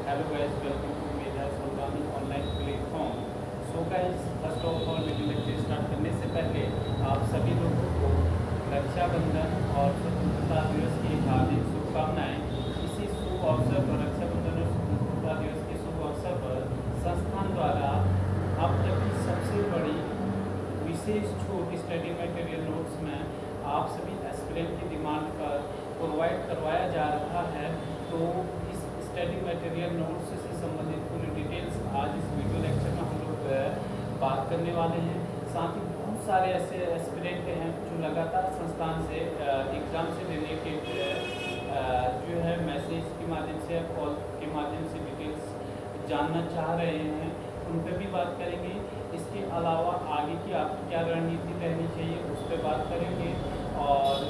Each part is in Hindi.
Hello guys, welcome to Medha Soldani online platform. So guys, first of all video lecture start करने से पहले आप सभी लोगों को रक्षाबंधन और स्वतंत्रता दिवस की हार्दिक शुभकामनाएं। इसी शुभ अवसर पर, रक्षाबंधन और स्वतंत्रता दिवस के शुभ अवसर पर संस्थान द्वारा अब तक की सबसे बड़ी विशेष छूट स्टडी मटेरियल नोट्स में आप सभी एस्पिरेंट की डिमांड पर प्रोवाइड करवाया जा रहा है। तो इस स्टडी मटेरियल नोट्स से संबंधित पूरी डिटेल्स आज इस वीडियो लेक्चर में हम लोग बात करने वाले हैं। साथ ही बहुत सारे ऐसे एस्पिरेंट हैं जो लगातार संस्थान से एग्ज़ाम से रिलेटेड जो है मैसेज के माध्यम से या कॉल के माध्यम से डिटेल्स जानना चाह रहे हैं, उन पर भी बात करेंगे। इसके अलावा आगे की आपकी क्या रणनीति रहनी चाहिए उस पर बात करेंगे, और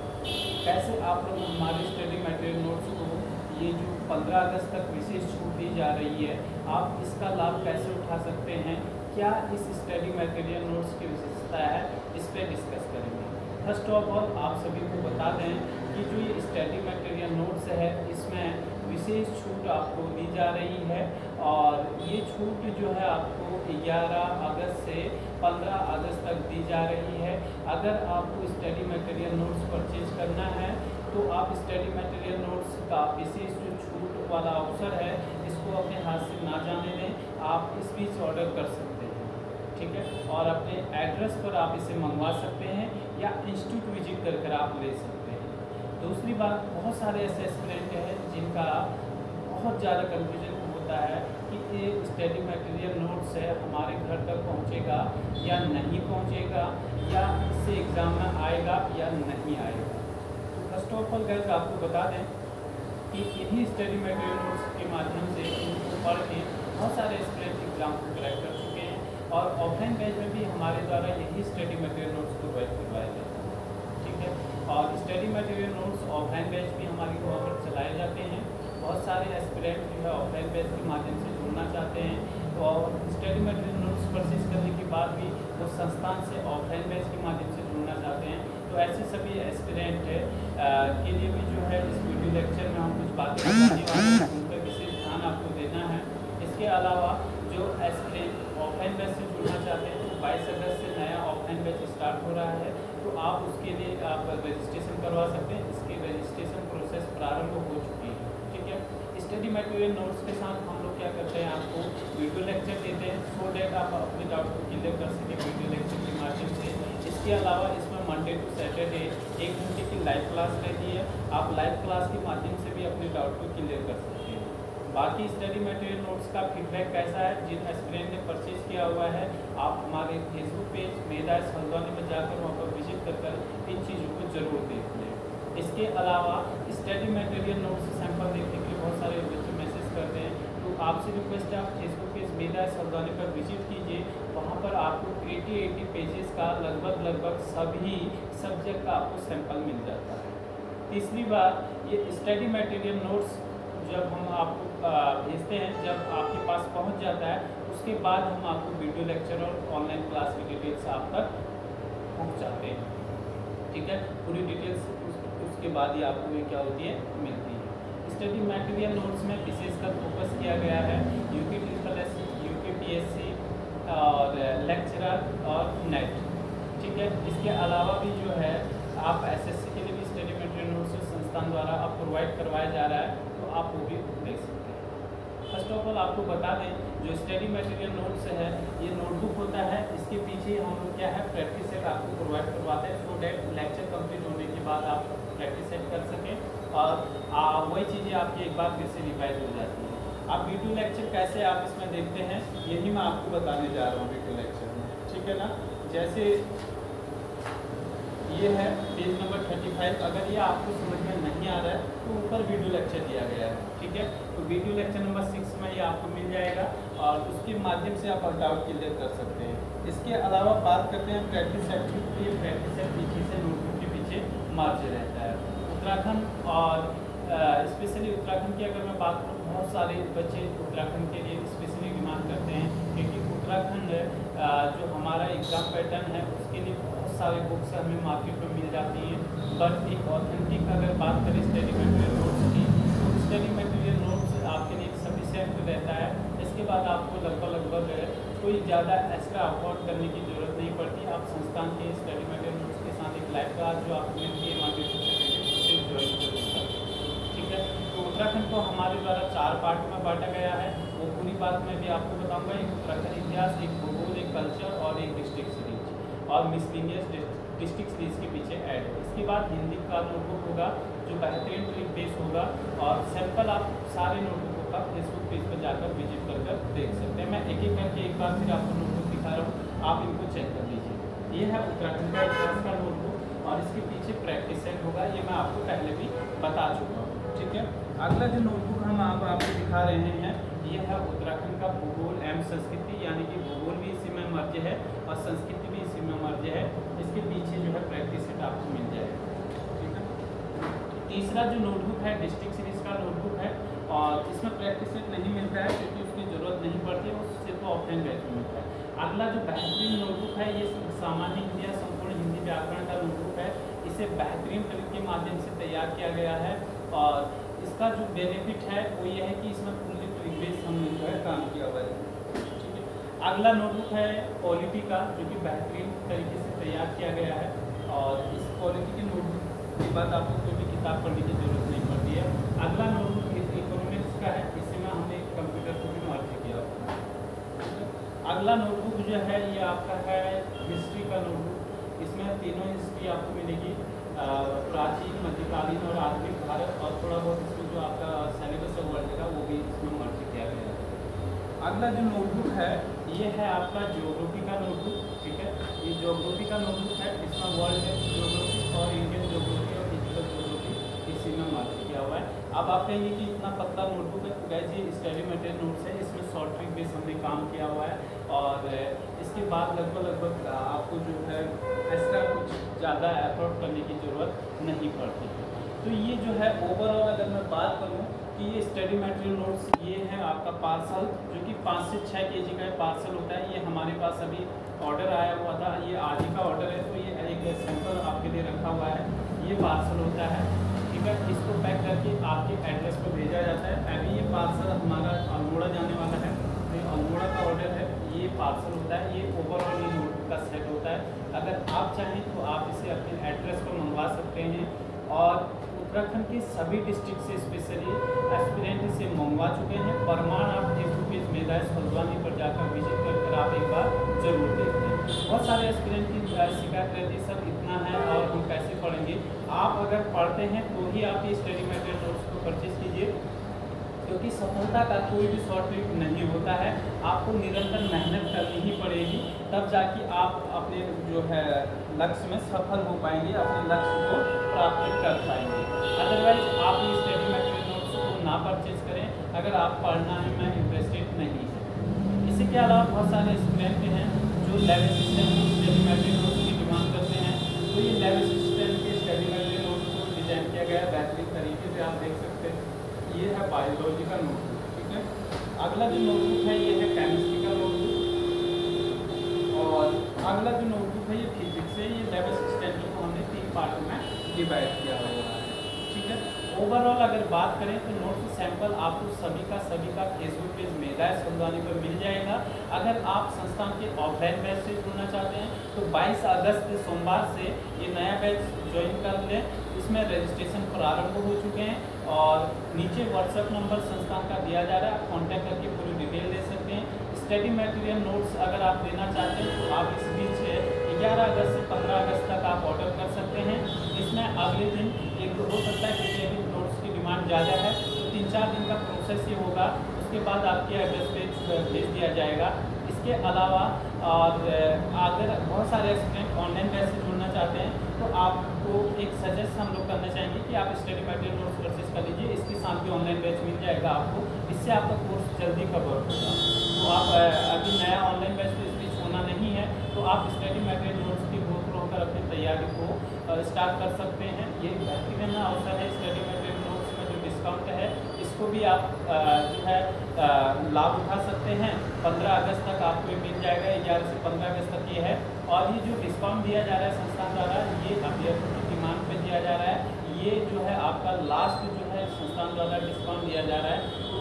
कैसे आप लोग हमारे स्टडी मटेरियल नोट्स को ये जो 15 अगस्त तक विशेष छूट दी जा रही है, आप इसका लाभ कैसे उठा सकते हैं, क्या इस स्टडी मटेरियल नोट्स की विशेषता है, इस पर डिस्कस करेंगे। फर्स्ट ऑफ ऑल आप सभी को बता दें कि जो ये स्टडी मटेरियल नोट्स है इसमें विशेष छूट आपको दी जा रही है, और ये छूट जो है आपको 11 अगस्त से 15 अगस्त तक दी जा रही है। अगर आपको स्टडी मटेरियल नोट्स परचेज करना है तो आप स्टडी मटेरियल नोट्स का विशेष जो छूट वाला अवसर है इसको अपने हाथ से ना जाने दें, आप इस बीच ऑर्डर कर सकते हैं, ठीक है। और अपने एड्रेस पर आप इसे मंगवा सकते हैं या इंस्टीट्यूट विजिट कर आप ले सकते हैं। दूसरी बात, बहुत सारे ऐसे एस्पिरेंट हैं जिनका बहुत ज़्यादा कन्फ्यूजन होता है कि ये स्टडी मटेरियल नोट्स है हमारे घर तक पहुँचेगा या नहीं पहुँचेगा, या इससे एग्ज़ाम में आएगा या नहीं आएगा। तो फर्स्ट ऑफ ऑल गाइस आपको बता दें कि इन्हीं स्टडी मटेरियल नोट्स के माध्यम से इनको पढ़ के बहुत सारे एस्पिरेंट एग्ज़ाम को क्रैक कर चुके हैं, और ऑफलाइन बैच में भी हमारे द्वारा यही स्टडी मटेरियल नोट्स प्रोवाइड करवाए जाते हैं, ठीक है। और study material notes offline batch भी हमारी वहाँ पर चलाए जाते हैं। बहुत सारे एस्पिरेंट जो है ऑफलाइन बैच के माध्यम से जुड़ना चाहते हैं, तो और स्टडी मटेरियल नोट्स परचेज करने के बाद भी वो संस्थान से ऑफलाइन बैच के माध्यम से जुड़ना चाहते हैं। तो ऐसे सभी एस्पिरेंट के लिए भी जो है इस वीडियो लेक्चर में हम कुछ बातें बताने वाले हैं, उन पर विशेष ध्यान आपको देना है। इसके अलावा जो एस्पिरेंट ऑफलाइन बैच से जुड़ना चाहते हैं तो 22 अगस्त से नया ऑफलाइन बैच स्टार्ट हो रहा है, तो आप उसके लिए आप रजिस्ट्रेशन करवा सकते हैं। इसकी रजिस्ट्रेशन प्रोसेस प्रारंभ हो चुकी है, ठीक है। स्टडी मटेरियल नोट्स के साथ हम लोग क्या करते हैं, आपको वीडियो लेक्चर देते हैं सो डैट आप अपने डाउट को क्लियर कर सकें वीडियो लेक्चर के माध्यम से। इसके अलावा इसमें मंडे टू सैटरडे 1 घंटे की लाइव क्लास रहती है, आप लाइव क्लास के माध्यम से भी अपने डाउट को क्लियर कर सकते हैं। बाकी स्टडी मटेरियल नोट्स का फीडबैक कैसा है, जिन एस्पिरेंट ने परचेज किया हुआ है, आप हमारे फेसबुक पेज मेधा सोल्डानी में जाकर वहाँ पर विजिट कर इन चीज़ों को जरूर देख लें। इसके अलावा स्टडी मटेरियल नोट्स से सैंपल देखने के लिए बहुत सारे बच्चे मैसेज करते हैं, तो आपसे रिक्वेस्ट है आप फेसबुक पेज मेधा सोल्डानी पर विजिट कीजिए। वहाँ पर आपको 80 पेजेस का लगभग सभी सब्जेक्ट का आपको सैंपल मिल जाता है। तीसरी बात, ये स्टडी मटेरियल नोट्स जब हम आपको भेजते हैं, जब आपके पास पहुंच जाता है उसके बाद हम आपको वीडियो लेक्चर और ऑनलाइन क्लास की डिटेल्स आप तक पहुंचाते हैं, ठीक है। पूरी डिटेल्स उसके बाद ही आपको ये क्या होती है, मिलती है। स्टडी मटेरियल नोट्स में विशेषकर फोकस किया गया है यूपीपीएससी, यूपीपीएससी और लेक्चरर और नेट, ठीक है। इसके अलावा भी जो है आप एसएससी के लिए भी स्टडी मटेरियल नोट्स संस्थान द्वारा अब प्रोवाइड करवाया जा रहा है, तो आप वो भी देख सकते हैं। फर्स्ट ऑफ ऑल आपको बता दें, जो स्टडी मटेरियल नोट्स है ये नोटबुक होता है, इसके पीछे हम लोग क्या है प्रैक्टिस सेट आपको प्रोवाइड करवाते हैं, सो डैट लेक्चर कंप्लीट होने के बाद आप प्रैक्टिस सेट कर सकें और वही चीज़ें आपकी एक बार फिर से रिवाइज हो जाती है। आप वीडियो लेक्चर कैसे आप इसमें देखते हैं यही मैं आपको बताने जा रहा हूँ वीडियो लेक्चर में, ठीक है ना। जैसे ये है पेज नंबर 35, अगर ये आपको समझ में नहीं आ रहा है तो ऊपर वीडियो लेक्चर दिया गया है, ठीक है। तो वीडियो लेक्चर नंबर 6 में ये आपको मिल जाएगा और उसके माध्यम से आप डाउट क्लियर कर सकते हैं। इसके अलावा बात करते हैं प्रैक्टिस सेट की, तो ये प्रैक्टिस सेट पीछे से नोटबुक के पीछे मार्च रहता है। उत्तराखंड और स्पेशली उत्तराखंड की अगर मैं बात करूँ, बहुत सारे बच्चे उत्तराखंड के लिए स्पेशली डिमांड करते हैं, क्योंकि उत्तराखंड जो हमारा एग्ज़ाम पैटर्न है उसके लिए बहुत सारे बुक्स हमें मार्केट में मिल जाती हैं, बट एक ऑथेंटिक अगर बात करें स्टडी मटेरियल नोट्स की, तो स्टडी मटेरियल नोट्स आपके लिए एक सफिशिएंट रहता है। इसके बाद आपको लगभग कोई ज़्यादा एक्स्ट्रा अफोर्ड करने की ज़रूरत नहीं पड़ती। आप संस्थान के स्टडी मटेरियल नोट्स के साथ एक लाइव क्लास जो आपको मिलती है MRTC से उसे ज्वाइन कर सकते हैं। ठीक है, तो उत्तराखंड को हमारे द्वारा 4 पार्ट में बांटा गया है। वो पूरी बात मैं भी आपको बताऊँगा। एक उत्तराखंड इतिहास, एक भूगोल, एक कल्चर और एक डिस्ट्रिक्ट सीरीज और मिसलिनियस डिस्ट्रिक्ट सीरीज के पीछे ऐड है। इसके बाद हिंदी का नोटबुक होगा जो बेहतरीन ट्रिक बेस होगा और सैंपल आप सारे नोटबुकों का फेसबुक पेज पर जाकर विजिट कर देख सकते हैं। मैं एक एक करके एक बार फिर आपको नोटबुक दिखा रहा हूँ, आप इनको चेक कर लीजिए। ये है उत्तराखंड का इतिहास का नोटबुक और इसके पीछे प्रैक्टिस सेट होगा, ये मैं आपको पहले भी बता चुका हूँ। ठीक है, अगला जो नोटबुक हम आपको दिखा रहे हैं ये है उत्तराखंड का भूगोल एवं संस्कृति, यानी कि भूगोल भी इसी में मर्ज है और संस्कृति भी इसी में मर्ज है। इसके पीछे जो है प्रैक्टिस सेट आपको मिल जाएगा। ठीक है, तीसरा जो नोटबुक है डिस्ट्रिक्ट सीरीज का नोटबुक है और इसमें प्रैक्टिस सेट नहीं मिलता है क्योंकि उसकी ज़रूरत नहीं पड़ती है, वो सिर्फ ऑफलाइन बैच में मिलता है। अगला जो बेहतरीन नोटबुक है ये सामान्य हिंदी या संपूर्ण हिंदी व्याकरण का नोटबुक है। इसे बेहतरीन तरीके के माध्यम से तैयार किया गया है और इसका जो बेनिफिट है वो ये है कि इसमें पूरी ट्रिक बेस हमने जो है काम किया हुआ है। ठीक है, अगला नोटबुक है पॉलिटी का जो कि बेहतरीन तरीके से तैयार किया गया है और इस पॉलिटी के नोटबुक के बाद आपको कोई भी किताब पढ़ने की जरूरत नहीं पड़ती है। अगला नोटबुक इकोनॉमिक्स का है, इसमें हमने कंप्यूटर को भी मर्ज किया हुआ है। अगला नोटबुक जो है ये आपका है हिस्ट्री का नोटबुक। इसमें तीनों हिस्ट्री आपको मिलेगी, प्राचीन, मध्यकालीन और आधुनिक भारत, और थोड़ा बहुत इसमें जो आपका सिलेबस है वर्ल्ड का वो भी इसमें मर्ज किया गया है। अगला जो नोटबुक है ये है आपका ज्योग्राफी का नोटबुक। ठीक है, ये ज्योग्राफी का नोटबुक है, इसमें वर्ल्ड ज्योग्राफी और इंडियन ज्योग्राफी और फिजिकल ज्योग्राफी इसी में मर्ज किया हुआ है। अब आप कहेंगे कि इतना पतला नोटबुक है, तो गैस ये स्टडी मटेरियल नोट्स है, इसमें शॉर्ट ट्रिक बेस हमने काम किया हुआ है और इसके बाद लगभग आपको जो है एक्स्ट्रा कुछ ज़्यादा एफर्ट करने की ज़रूरत नहीं पड़ती है। तो ये जो है ओवरऑल अगर मैं बात करूँ कि ये स्टडी मटेरियल नोट्स ये है आपका पार्सल जो कि 5 से 6 kg का पार्सल होता है। ये हमारे पास अभी ऑर्डर आया हुआ था, ये आज ही का ऑर्डर है, तो ये एक सैंपल आपके लिए रखा हुआ है। ये पार्सल होता है, ठीक है, इसको पैक करके आपके एड्रेस पर भेजा जाता है। अभी ये पार्सल हमारा अल्मोड़ा जाने वाला है, तो ये अल्मोड़ा का ऑर्डर है, ये पार्सल होता है। ये ओवरऑल ये नोटबुक का सेट होता है। अगर आप चाहें तो आप इसे अपने एड्रेस पर मंगवा सकते हैं और उत्तराखंड के सभी डिस्ट्रिक्ट से स्पेशली एस्पिरेंट इसे मंगवा चुके हैं। प्रमाण आप फेसबुक पेज मेदाइस हल्द्वानी पर जाकर विजिट कर आप एक बार जरूर देखते हैं। बहुत सारे एस्पिरेंट की शिकायत रहती है सर इतना है और हम कैसे पढ़ेंगे। आप अगर पढ़ते हैं तो ही आप ये स्टडी मटेरियल नोट्स को परचेज कीजिए, क्योंकि सफलता का कोई भी शॉर्ट ट्रिक नहीं होता है। आपको निरंतर मेहनत करनी ही पड़ेगी, तब जाके आप अपने जो है लक्ष्य में सफल हो पाएंगे, अपने लक्ष्य को प्राप्त कर पाएंगे। अदरवाइज आप ये स्टडी मटेरियल नोट्स को ना परचेज करें अगर आप पढ़ना है में इंटरेस्टेड नहीं है। इसी के अलावा बहुत सारे स्टूडेंट हैं जो लैब असिस्टेंट की स्टडी मटेरियल नोट्स की डिमांड करते हैं, तो ये लैब असिस्टेंट के स्टडी मटेरियल नोट्स को डिजाइन किया गया है बेहतरीन तरीके से, आप देख सकते हैं। ये है बायोलॉजी का नोटबुक। ठीक है, अगला जो नोटबुक है ये है केमिस्ट्री का नोटबुक और अगला जो नोटबुक है ये फिजिक्स है। ये लैब असिस्टेंट को हमने 3 पार्ट में डिवाइड किया हुआ है। ठीक है, ओवरऑल अगर बात करें तो नोट्स सैंपल आपको सभी का फेसबुक पेज मेदाइस हल्द्वानी पर मिल जाएगा। अगर आप संस्थान के ऑफलाइन बैच से जुड़ना चाहते हैं तो 22 अगस्त सोमवार से ये नया बैच ज्वाइन कर लें। इसमें रजिस्ट्रेशन प्रारंभ हो चुके हैं और नीचे व्हाट्सएप नंबर संस्थान का दिया जा रहा है, आप कॉन्टैक्ट करके पूरी डिटेल दे सकते हैं। स्टडी मटेरियल नोट्स अगर आप देना चाहते हैं तो आप इस बीच 11 अगस्त से 15 अगस्त तक आप ऑर्डर कर सकते हैं। इसमें अगले दिन एक हो सकता है क्योंकि अभी नोट्स की डिमांड ज़्यादा है, तो 3-4 दिन का प्रोसेस ये होगा, उसके बाद आपके एड्रेस पे भेज दिया जाएगा। इसके अलावा और अगर बहुत सारे स्टूडेंट ऑनलाइन बैच से जुड़ना चाहते हैं तो आपको एक सजेस्ट हम लोग करना चाहेंगे कि आप स्टडी मटेरियल नोट्स परचेज कर लीजिए। इसके साथ भी ऑनलाइन बैच मिल जाएगा आपको, इससे आपका कोर्स जल्दी कवर होगा। तो आप अभी नया ऑनलाइन बैच तो इसलिए छोड़ना नहीं है, तो आप स्टडी मटेरियल नोट्स की गो थ्रू होकर अपनी तैयारी को स्टार्ट कर सकते हैं। ये बेहतरीन अवसर है, स्टडी मटेरियल नोट्स में जो डिस्काउंट है इसको भी आप जो है लाभ उठा सकते हैं। 15 अगस्त तक आपको मिल जाएगा, 11 से 15 अगस्त तक ये है। और ये जो डिस्काउंट दिया जा रहा है संस्थान द्वारा, ये अभ्यर्थियों की डिमांड पे दिया जा रहा है। ये जो है आपका लास्ट जो है संस्थान द्वारा डिस्काउंट दिया जा रहा है, तो इस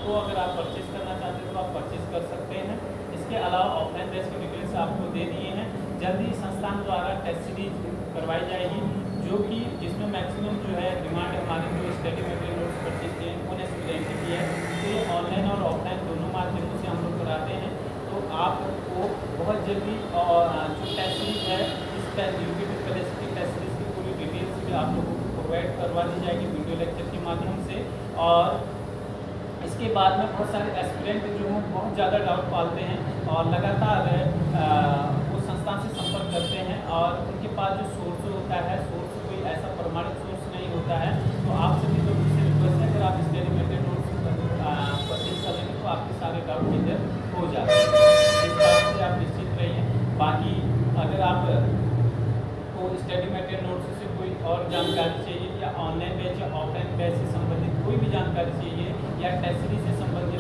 को अगर आप परचेज करना चाहते हैं तो आप परचेज कर सकते हैं। इसके अलावा ऑफलाइन बैच के डिटेल्स आपको दे दिए हैं। जल्दी संस्थान द्वारा टेस्ट सीरीज करवाई जाएगी, जो कि जिसमें मैक्सिमम जो है डिमांड हमारे जो स्टडी मटेरियल नोट्स परचेज किए हैं उन्हें स्टूडेंट की है। तो ये ऑनलाइन और ऑफलाइन दोनों माध्यमों से हम लोग कराते हैं। तो आपको बहुत जल्दी जो टेस्ट सीरीज है इस यूपी टेस्ट सीरीज की पूरी डिटेल्स भी आप लोगों को प्रोवाइड करवा दी जाएगी वीडियो लेक्चर के माध्यम से। और इसके बाद में बहुत सारे एस्पिरेंट जो हैं बहुत ज़्यादा डाउट पालते हैं और लगातार वो संस्थान से संपर्क करते हैं और उनके पास जो सोर्स होता है, सोर्स कोई ऐसा प्रमाणित सोर्स नहीं होता है। तो आप सभी लोगों से रिक्वेस्ट है, अगर आप स्टडी मटेरियल नोट्स परचेज कर लेंगे तो आपके सारे डाउट क्लियर हो जाते हैं। इस बात से आप निश्चित रहिए। बाकी अगर आप को स्टडी मटेरियल नोट्स से कोई और जानकारी चाहिए या ऑनलाइन बैच या ऑफलाइन बैच से संबंधित कोई भी जानकारी चाहिए या टेस्ट सीरीज से संबंधित